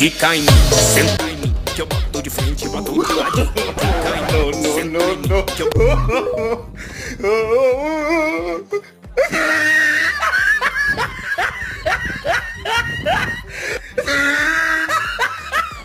Quica em mim, senta em mim, que eu boto de frente, boto do ladinho. Quica em mim, senta em mim, que eu...